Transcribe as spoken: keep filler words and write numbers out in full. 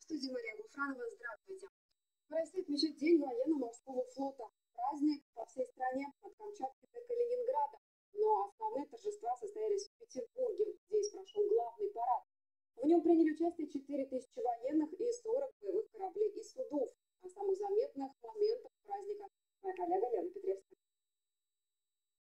студии Мария Гуфранова. Здравствуйте. В России отмечают День военно-морского флота. Праздник по всей стране, от Камчатки до Калининграда. Но основные торжества состоялись в Петербурге. Здесь прошел главный парад. В нем приняли участие четыре тысячи военных и сорок